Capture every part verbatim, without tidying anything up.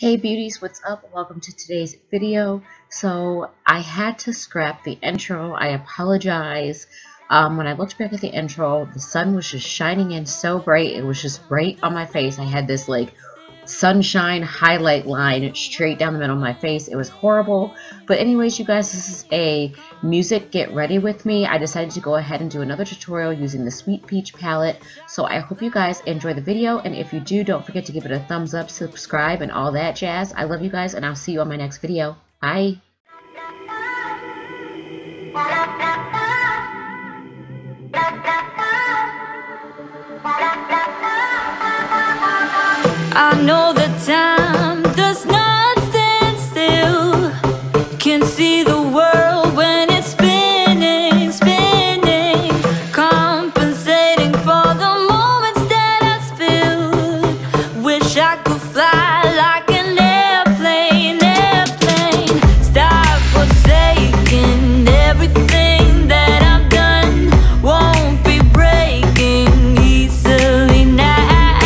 Hey beauties, what's up? Welcome to today's video. So I had to scrap the intro. I apologize. Um, when I looked back at the intro, the sun was just shining in so bright. It was just bright on my face. I had this like sunshine highlight line straight down the middle of my face. It was horrible. But anyways, you guys, this is a music get ready with me. I decided to go ahead and do another tutorial using the Sweet Peach palette. So I hope you guys enjoy the video, and if you do, don't forget to give it a thumbs up, subscribe, and all that jazz. I love you guys, and I'll see you on my next video. Bye. I know the time does not stand still. Can see the world when it's spinning, spinning. Compensating for the moments that I spilled. Wish I could fly like an airplane, airplane. Stop forsaking everything that I've done. Won't be breaking easily now.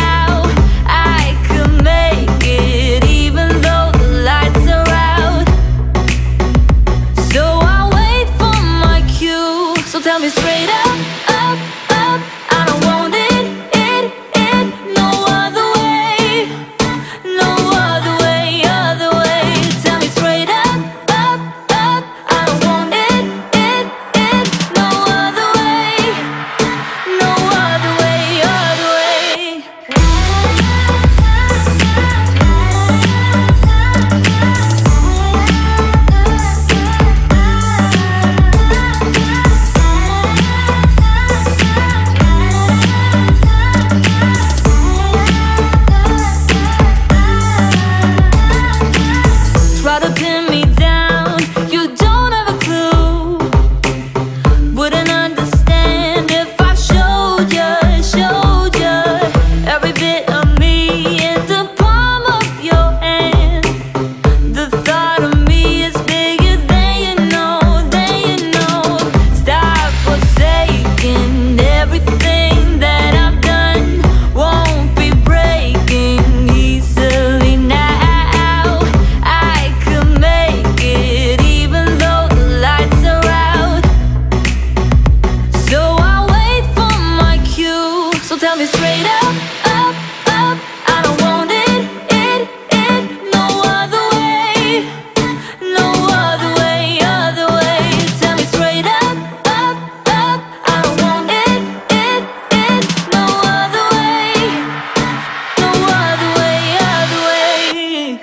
Tell me straight up, up, up, I don't want it, it, it, no other way, no other way, other way. Tell me straight up, up, up, I don't want it, it, it, no other way, no other way, other way. Try to pin me down, you don't have a clue. Wouldn't understand if I showed you, showed you every bit of me in the palm of your hand. The thought of me is bigger than you know, than you know. Stop forsaking everything that I've done. Won't be breaking easily now. Tell me straight up, up, up, I don't want it, it, it, no other way, no other way, other way. Tell me straight up, up, up, I don't want it, it, it, no other way, no other way, other way.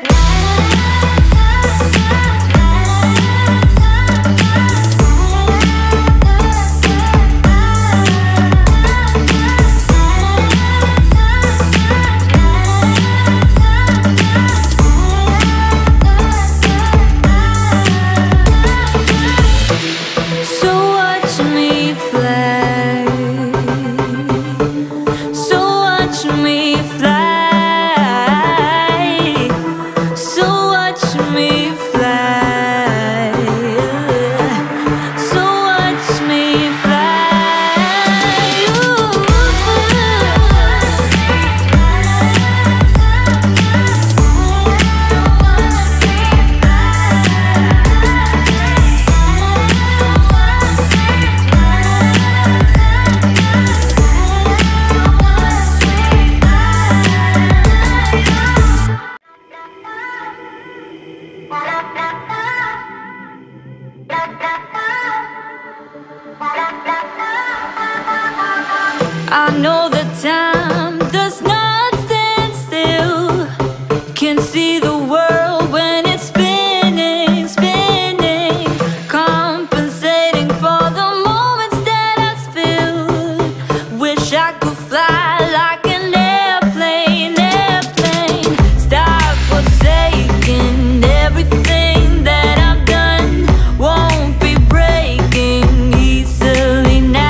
I know the time does not stand still. Can see the world when it's spinning, spinning. Compensating for the moments that I spilled. Wish I could fly like an airplane, airplane. Stop forsaking everything that I've done. Won't be breaking easily now.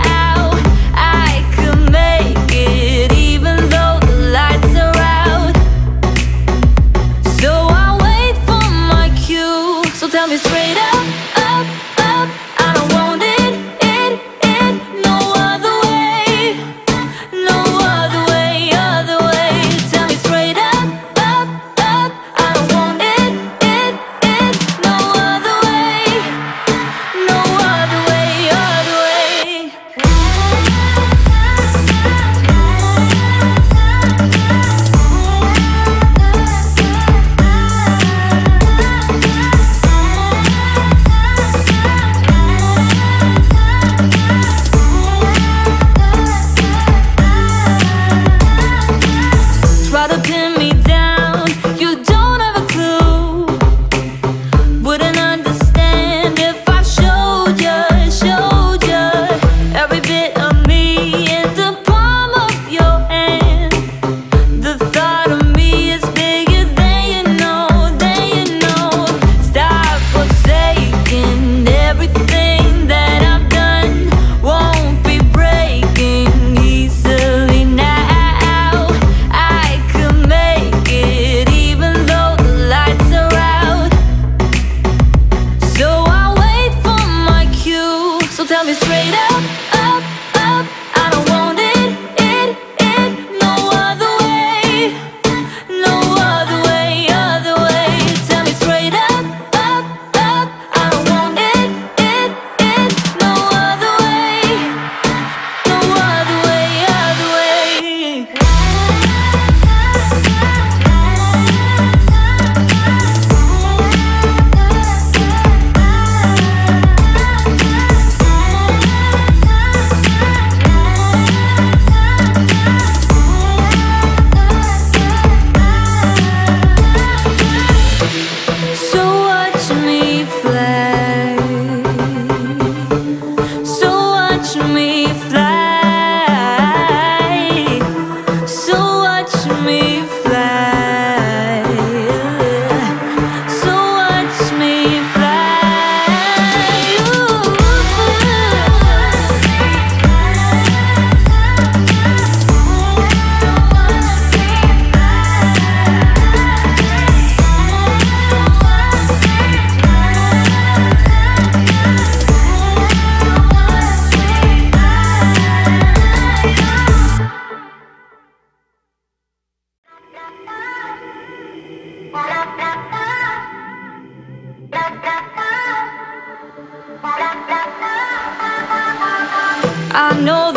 Tell me straight up, up, up, I don't want it, it, it, no other way, no other way, other way. Tell me straight up, up, up, I I know